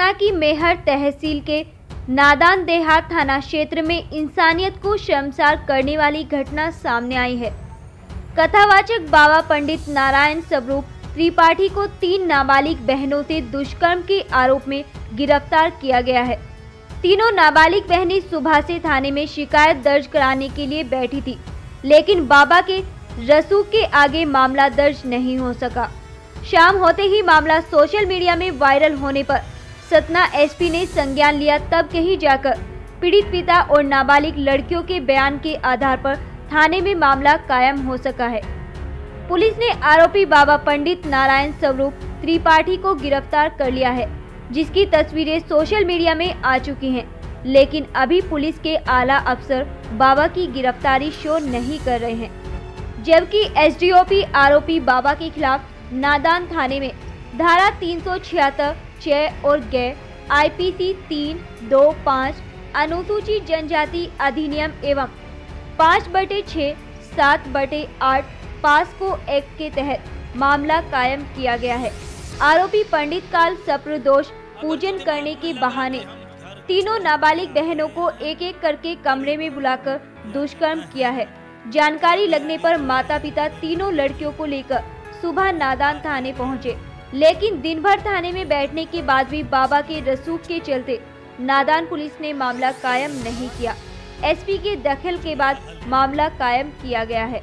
सतना की मेहर तहसील के नादान देहात थाना क्षेत्र में इंसानियत को शर्मसार करने वाली घटना सामने आई है। कथावाचक बाबा पंडित नारायण स्वरूप त्रिपाठी को 3 नाबालिग बहनों से दुष्कर्म के आरोप में गिरफ्तार किया गया है। तीनों नाबालिग बहनें सुबह से थाने में शिकायत दर्ज कराने के लिए बैठी थी, लेकिन बाबा के रसूख के आगे मामला दर्ज नहीं हो सका। शाम होते ही मामला सोशल मीडिया में वायरल होने पर सतना एसपी ने संज्ञान लिया, तब कहीं जाकर पीड़ित पिता और नाबालिग लड़कियों के बयान के आधार पर थाने में मामला कायम हो सका है। पुलिस ने आरोपी बाबा पंडित नारायण स्वरूप त्रिपाठी को गिरफ्तार कर लिया है, जिसकी तस्वीरें सोशल मीडिया में आ चुकी हैं, लेकिन अभी पुलिस के आला अफसर बाबा की गिरफ्तारी शो नहीं कर रहे हैं। जबकि एसडीओपी आरोपी बाबा के खिलाफ नादान थाने में धारा 376 6 और गैर आईपीसी 325 अनुसूचित जनजाति अधिनियम एवं 5/6 7/8 पास्को एक्ट के तहत मामला कायम किया गया है। आरोपी पंडित काल सप्रदोष पूजन करने के बहाने तीनों नाबालिग बहनों को एक एक करके कमरे में बुलाकर दुष्कर्म किया है। जानकारी लगने पर माता पिता तीनों लड़कियों को लेकर सुबह नादान थाने पहुंचे, लेकिन दिन भर थाने में बैठने के बाद भी बाबा के रसूख के चलते नादान पुलिस ने मामला कायम नहीं किया। एसपी के दखल के बाद मामला कायम किया गया है।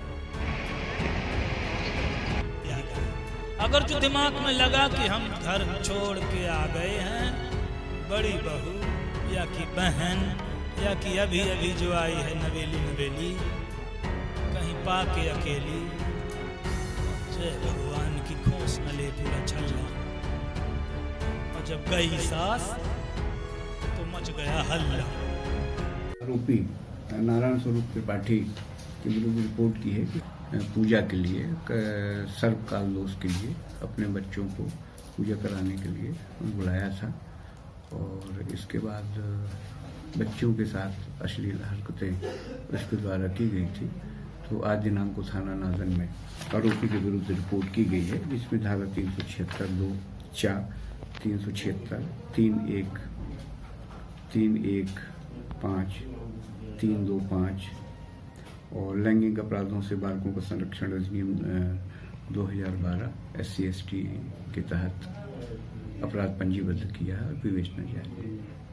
अगर जो दिमाग में लगा कि हम घर छोड़ के आ गए हैं, बड़ी बहू या कि बहन या कि अभी अभी जो आई है नवेली कहीं पाके अकेली, जय भगवान की खोस न ले पूरा छल्ला, और जब गई सास तो मच गया हल्ला। आरोपी नारायण स्वरूप त्रिपाठी के विरुद्ध रिपोर्ट की है कि पूजा के लिए, सर्वकाल दोष के लिए अपने बच्चों को पूजा कराने के लिए बुलाया था, और इसके बाद बच्चों के साथ अश्लील हरकतें उसके द्वारा की गई थी। तो आज दिनांक को थाना नादन में आरोपी के विरुद्ध रिपोर्ट की गई है, जिसमें धारा 376 2 4 376 3 1 5 325 और लैंगिक अपराधों से बालकों का संरक्षण अधिनियम 2012 SC/ST के तहत अपराध पंजीबद्ध किया है और विवेचना जारी है।